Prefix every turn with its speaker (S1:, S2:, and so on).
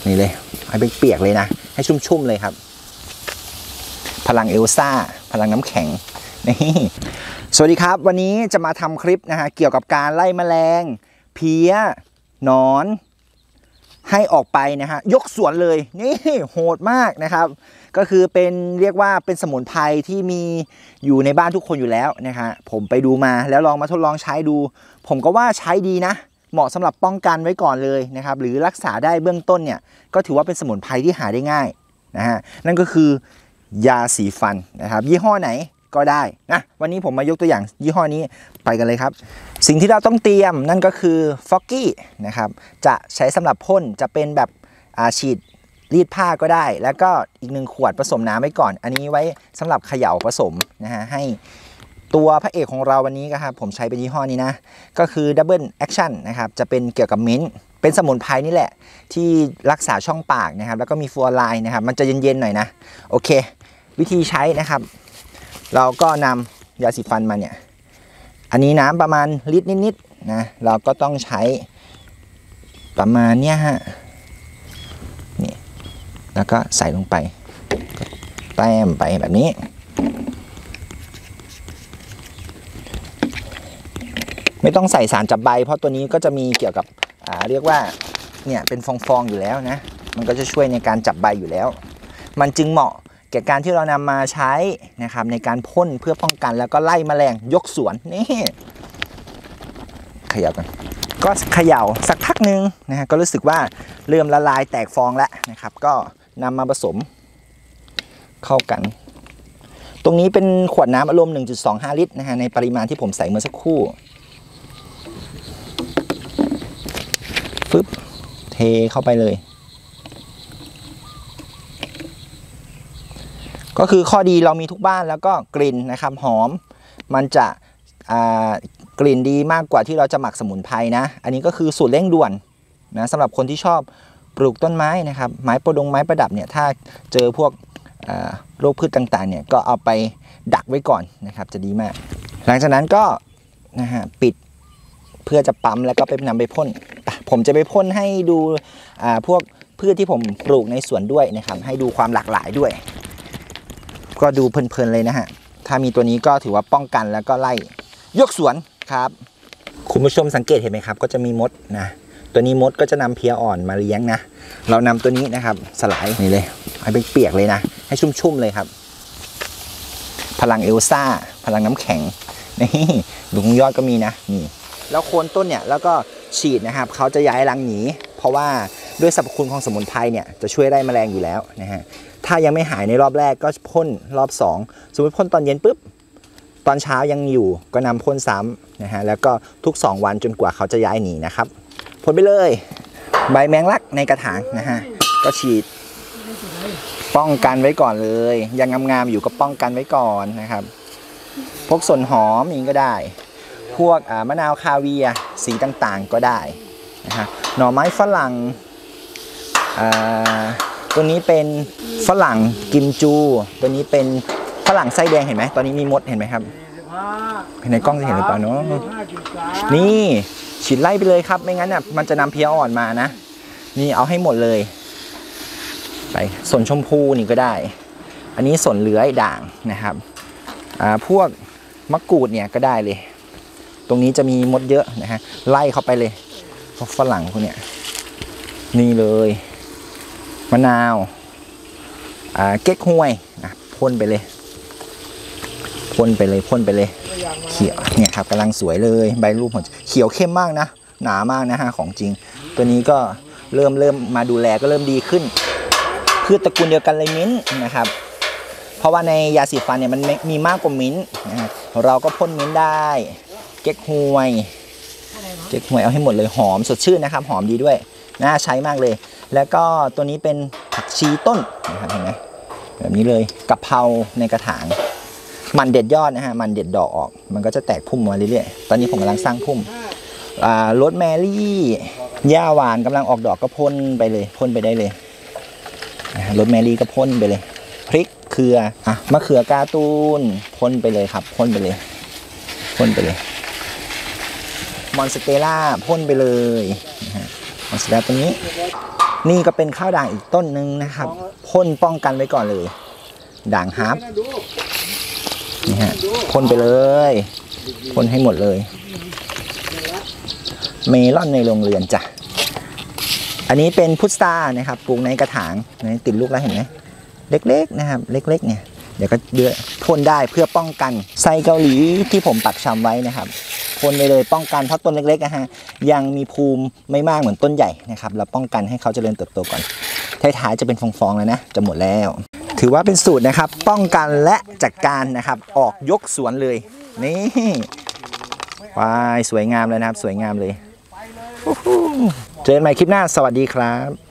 S1: นี่เลยให้เปียกเลยนะให้ชุ่มๆเลยครับพลังเอลซ่าพลังน้ำแข็งนี่สวัสดีครับวันนี้จะมาทำคลิปนะฮะเกี่ยวกับการไล่แมลงเพี้ยหนอนให้ออกไปนะฮะยกสวนเลยนี่โหดมากนะครับก็คือเป็นเรียกว่าเป็นสมุนไพรที่มีอยู่ในบ้านทุกคนอยู่แล้วนะฮะผมไปดูมาแล้วลองมาทดลองใช้ดูผมก็ว่าใช้ดีนะเหมาะสำหรับป้องกันไว้ก่อนเลยนะครับหรือรักษาได้เบื้องต้นเนี่ยก็ถือว่าเป็นสมุนไพรที่หาได้ง่ายนะฮะนั่นก็คือยาสีฟันนะครับยี่ห้อไหนก็ได้นะวันนี้ผมมายกตัวอย่างยี่ห้อนี้ไปกันเลยครับสิ่งที่เราต้องเตรียมนั่นก็คือฟอกกี้นะครับจะใช้สำหรับพ่นจะเป็นแบบฉีดรีดผ้าก็ได้แล้วก็อีก1 ขวดผสมน้ำไว้ก่อนอันนี้ไว้สำหรับเขย่าผสมนะฮะให้ตัวพระเอกของเราวันนี้ครับผมใช้เป็นยี่ห้อนี้นะก็คือ Double Action นะครับจะเป็นเกี่ยวกับมิ้นท์เป็นสมุนไพรนี่แหละที่รักษาช่องปากนะครับแล้วก็มีฟลูออไรด์นะครับมันจะเย็นๆหน่อยนะโอเควิธีใช้นะครับเราก็นำยาสีฟันมาเนี่ยอันนี้น้ำประมาณลิตรนิดๆนะเราก็ต้องใช้ประมาณเนี้ยฮะนี่แล้วก็ใส่ลงไปแต้มไปแบบนี้ไม่ต้องใส่สารจับใบเพราะตัวนี้ก็จะมีเกี่ยวกับเรียกว่าเนี่ยเป็นฟองๆอยู่แล้วนะมันก็จะช่วยในการจับใบอยู่แล้วมันจึงเหมาะแก่การที่เรานำมาใช้นะครับในการพ่นเพื่อป้องกันแล้วก็ไล่แมลงยกสวนนี่เขย่ากันก็เขย่าสักพักนึงนะฮะก็รู้สึกว่าเริ่มละลายแตกฟองแล้วนะครับก็นำมาผสมเข้ากันตรงนี้เป็นขวดน้ำอารมณ์ 1.25 ลิตรนะฮะในปริมาณที่ผมใส่เมื่อสักครู่ฟึบเทเข้าไปเลยก็คือข้อดีเรามีทุกบ้านแล้วก็กลิ่นนะครับหอมมันจะกลิ่นดีมากกว่าที่เราจะหมักสมุนไพรนะอันนี้ก็คือสูตรเร่งด่วนนะสำหรับคนที่ชอบปลูกต้นไม้นะครับไม้ประดับเนี่ยถ้าเจอพวกโรคพืชต่างๆเนี่ยก็เอาไปดักไว้ก่อนนะครับจะดีมากหลังจากนั้นก็นะฮะปิดเพื่อจะปั๊มแล้วก็ไปนำไปพ่นผมจะไปพ่นให้ดูพวกพืชที่ผมปลูกในสวนด้วยนะครับให้ดูความหลากหลายด้วยก็ดูเพลินๆเลยนะฮะถ้ามีตัวนี้ก็ถือว่าป้องกันแล้วก็ไล่ยกสวนครับคุณผู้ชมสังเกตเห็นไหมครับก็จะมีมดนะตัวนี้มดก็จะนำเพี้ยอ่อนมาเลี้ยงนะเรานำตัวนี้นะครับสลายนี่เลยให้เปียกเลยนะให้ชุ่มๆเลยครับพลังเอลซ่าพลังน้ำแข็งนี่ดูยอดก็มีนะนี่แล้วโคนต้นเนี่ยแล้วก็ฉีดนะครับเขาจะย้ายรังหนีเพราะว่าด้วยสรรพคุณของสมุนไพรเนี่ยจะช่วยไล่แมลงอยู่แล้วนะฮะถ้ายังไม่หายในรอบแรกก็พ่นรอบ2สมมติพ่นตอนเย็นปุ๊บตอนเช้ายังอยู่ก็นำพ่นซ้ำนะฮะแล้วก็ทุก2 วันจนกว่าเขาจะย้ายหนีนะครับพ่นไปเลยใบแมงลักในกระถางนะฮะก็ฉีดป้องกันไว้ก่อนเลยยังงามๆอยู่ก็ป้องกันไว้ก่อนนะครับพวกส่วนหอมนี่ก็ได้พวกมะนาวคาเวียสีต่างๆก็ได้นะฮะหน่อไม้ฝรั่งตัวนี้เป็นฝรั่งกิมจูตัวนี้เป็นฝรั่งไส้แดงเห็นไหมตอนนี้มีมดเห็นไหมครับในกล้องจะเห็นหรือเปล่าเนาะนี่ฉีดไล่ไปเลยครับไม่งั้นเนี่ยมันจะนำเพี้ยอ่อนมานะนี่เอาให้หมดเลยไปส่วนชมพูนี่ก็ได้อันนี้ส่วนเลื้อยด่างนะครับพวกมะกรูดเนี่ยก็ได้เลยตรงนี้จะมีมดเยอะนะฮะไล่เข้าไปเลยพวกฝรั่งพวกเนี้ยนี่เลยมะนาวเก๊กฮวยพ่นไปเลยพ่นไปเลยเขียวเนี่ยครับกำลังสวยเลยใบรูปผมเขียวเข้มมากนะหนามากนะฮะของจริงตัวนี้ก็เริ่มมาดูแลก็เริ่มดีขึ้นพืชตระกูลเดียวกันเลยมิ้นท์นะครับเพราะว่าในยาสีฟันเนี่ยมันมีมากกว่ามิ้นท์นะฮะเราก็พ่นมิ้นท์ได้เก๊กฮวยเอาให้หมดเลยหอมสดชื่นนะครับหอมดีด้วยน่าใช้มากเลยแล้วก็ตัวนี้เป็นผักชีต้นนะครับเห็นไหมแบบนี้เลยกะเพราในกระถางมันเด็ดยอดนะฮะมันเด็ดดอกออกมันก็จะแตกพุ่มมาเรื่อยๆตอนนี้ผมกำลังสร้างพุ่มโรสแมรี่หญ้าหวานกำลังออกดอกก็พ่นไปเลยพ่นไปได้เลยโรสแมรี่ก็พ่นไปเลยพริกเขือมะเขือการ์ตูนพ่นไปเลยครับพ่นไปเลยมอนสเตล่าพ่นไปเลยมอนสเตล่าตัวนี้นี่ก็เป็นข้าวด่างอีกต้นหนึ่งนะครับพ่นป้องกันไว้ก่อนเลยด่างฮาร์ปนี่ฮะพ่นไปเลยพ่นให้หมดเลยเมลอนในโรงเรือนจ้ะอันนี้เป็นพุทรานะครับปลูกในกระถางติดลูกแล้วเห็นไหมเล็กๆนะครับเล็กๆเนี่ยเดี๋ยวก็เดือดพ่นได้เพื่อป้องกันไซเกาหลีที่ผมปักชำไว้นะครับพ่นไปเลยป้องกันเพราะต้นเล็กๆนะฮะยังมีภูมิไม่มากเหมือนต้นใหญ่นะครับเราป้องกันให้เขาเจริญเติบโตก่อนท้ายๆจะเป็นฟองๆแล้วนะจะหมดแล้วถือว่าเป็นสูตรนะครับป้องกันและจัดการนะครับออกยกสวนเลยนี่ว้ายสวยงามเลยนะครับสวยงามเลยเจอกันใหม่คลิปหน้าสวัสดีครับ